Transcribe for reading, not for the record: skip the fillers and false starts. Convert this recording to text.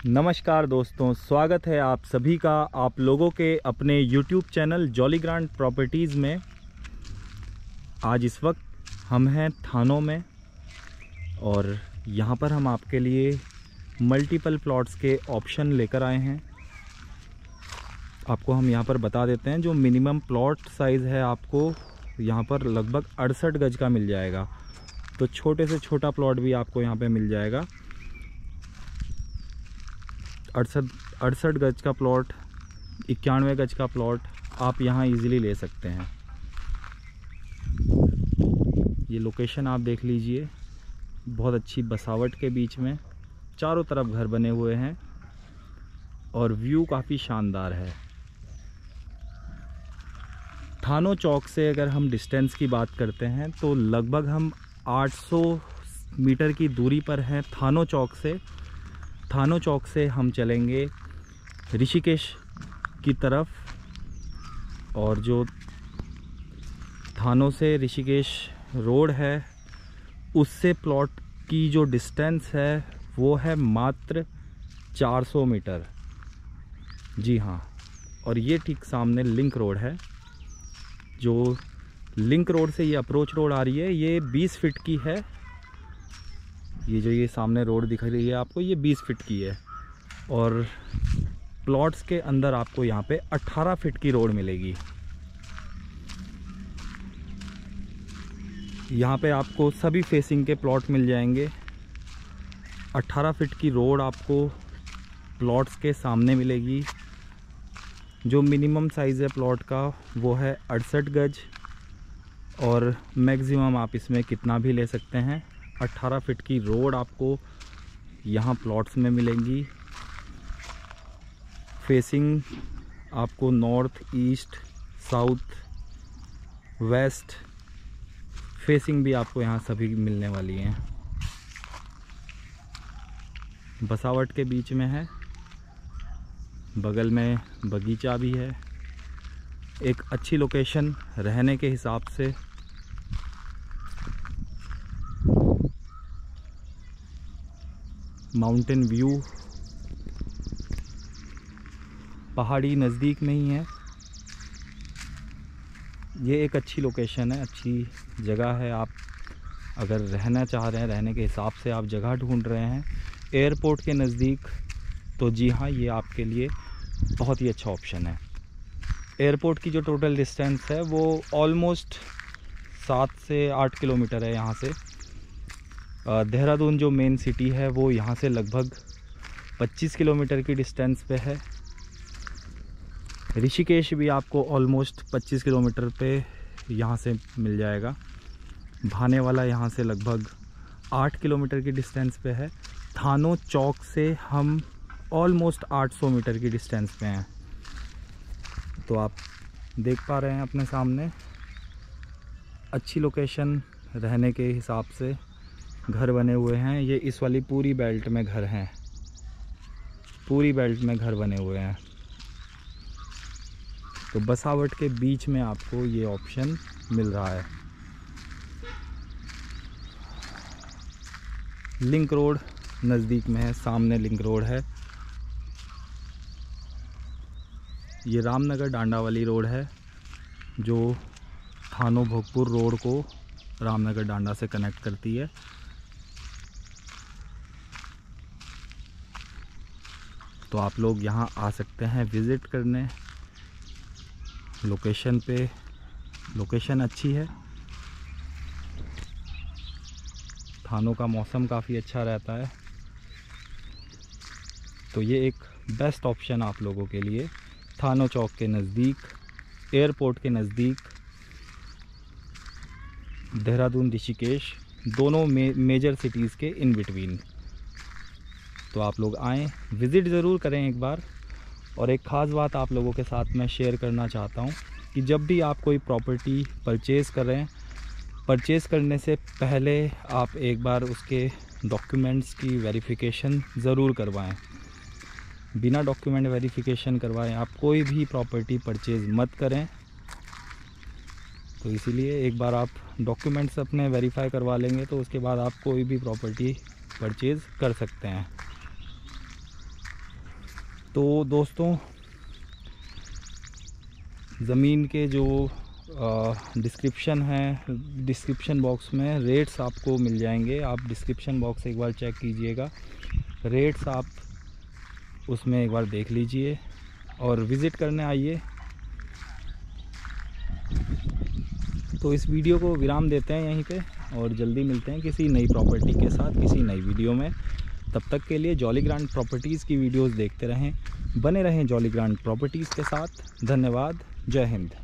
नमस्कार दोस्तों, स्वागत है आप सभी का आप लोगों के अपने YouTube channel Jolly Grant properties में। आज इस वक्त हम हैं थानों में और यहाँ पर हम आपके लिए मल्टीपल प्लॉट्स के ऑप्शन लेकर आए हैं। आपको हम यहाँ पर बता देते हैं, जो मिनिमम प्लॉट साइज़ है आपको यहाँ पर लगभग 68 गज का मिल जाएगा। तो छोटे से छोटा प्लॉट भी आपको यहाँ पे मिल जाएगा। 68 गज का प्लॉट, 91 गज का प्लॉट आप यहाँ इजीली ले सकते हैं। ये लोकेशन आप देख लीजिए, बहुत अच्छी बसावट के बीच में चारों तरफ घर बने हुए हैं और व्यू काफ़ी शानदार है। थानों चौक से अगर हम डिस्टेंस की बात करते हैं तो लगभग हम 800 मीटर की दूरी पर हैं थानों चौक से। थानों चौक से हम चलेंगे ऋषिकेश की तरफ और जो थानों से ऋषिकेश रोड है उससे प्लॉट की जो डिस्टेंस है वो है मात्र 400 मीटर। जी हाँ, और ये ठीक सामने लिंक रोड है। जो लिंक रोड से ये अप्रोच रोड आ रही है ये 20 फीट की है। ये जो ये सामने रोड दिख रही है आपको, ये 20 फीट की है और प्लॉट्स के अंदर आपको यहाँ पे 18 फीट की रोड मिलेगी। यहाँ पे आपको सभी फेसिंग के प्लॉट मिल जाएंगे। 18 फीट की रोड आपको प्लॉट्स के सामने मिलेगी। जो मिनिमम साइज़ है प्लॉट का वो है 68 गज और मैक्सिमम आप इसमें कितना भी ले सकते हैं। 18 फीट की रोड आपको यहाँ प्लॉट्स में मिलेंगी। फेसिंग आपको north, east, south, west facing भी आपको यहाँ सभी मिलने वाली हैं। बसावट के बीच में है, बगल में बगीचा भी है। एक अच्छी लोकेशन रहने के हिसाब से। माउंटेन व्यू, पहाड़ी नज़दीक में ही है। ये एक अच्छी लोकेशन है, अच्छी जगह है। आप अगर रहना चाह रहे हैं, रहने के हिसाब से आप जगह ढूंढ रहे हैं एयरपोर्ट के नज़दीक, तो जी हाँ, ये आपके लिए बहुत ही अच्छा ऑप्शन है। एयरपोर्ट की जो टोटल डिस्टेंस है वो ऑलमोस्ट 7 से 8 किलोमीटर है यहाँ से। देहरादून जो मेन सिटी है वो यहाँ से लगभग 25 किलोमीटर की डिस्टेंस पे है। ऋषिकेश भी आपको ऑलमोस्ट 25 किलोमीटर पे यहाँ से मिल जाएगा। भाने वाला यहाँ से लगभग 8 किलोमीटर की डिस्टेंस पे है। थानों चौक से हम ऑलमोस्ट 800 मीटर की डिस्टेंस पे हैं। तो आप देख पा रहे हैं अपने सामने, अच्छी लोकेशन, रहने के हिसाब से घर बने हुए हैं। ये इस वाली पूरी बेल्ट में घर हैं, पूरी बेल्ट में घर बने हुए हैं। तो बसावट के बीच में आपको ये ऑप्शन मिल रहा है। लिंक रोड नज़दीक में है, सामने लिंक रोड है। ये रामनगर डांडा वाली रोड है जो थानों भोगपुर रोड को रामनगर डांडा से कनेक्ट करती है। तो आप लोग यहाँ आ सकते हैं विज़िट करने। लोकेशन पे, लोकेशन अच्छी है। थानों का मौसम काफ़ी अच्छा रहता है, तो ये एक बेस्ट ऑप्शन आप लोगों के लिए। थानों चौक के नज़दीक, एयरपोर्ट के नज़दीक, देहरादून, ऋषिकेश, दोनों मेजर सिटीज़ के इन बिटवीन। तो आप लोग आएँ, विज़िट ज़रूर करें एक बार। और एक ख़ास बात आप लोगों के साथ मैं शेयर करना चाहता हूँ कि जब भी आप कोई प्रॉपर्टी परचेज़ करें, परचेज़ करने से पहले आप एक बार उसके डॉक्यूमेंट्स की वेरिफिकेशन ज़रूर करवाएं। बिना डॉक्यूमेंट वेरिफिकेशन करवाएं आप कोई भी प्रॉपर्टी परचेज़ मत करें। तो इसीलिए एक बार आप डॉक्यूमेंट्स अपने वेरीफाई करवा लेंगे तो उसके बाद आप कोई भी प्रॉपर्टी परचेज़ कर सकते हैं। तो दोस्तों, ज़मीन के जो डिस्क्रिप्शन है, डिस्क्रिप्शन बॉक्स में रेट्स आपको मिल जाएंगे। आप डिस्क्रिप्शन बॉक्स एक बार चेक कीजिएगा, रेट्स आप उसमें एक बार देख लीजिए और विज़िट करने आइए। तो इस वीडियो को विराम देते हैं यहीं पे और जल्दी मिलते हैं किसी नई प्रॉपर्टी के साथ, किसी नई वीडियो में। तब तक के लिए जॉली ग्रांट प्रॉपर्टीज़ की वीडियोस देखते रहें, बने रहें जॉली ग्रांट प्रॉपर्टीज़ के साथ। धन्यवाद। जय हिंद।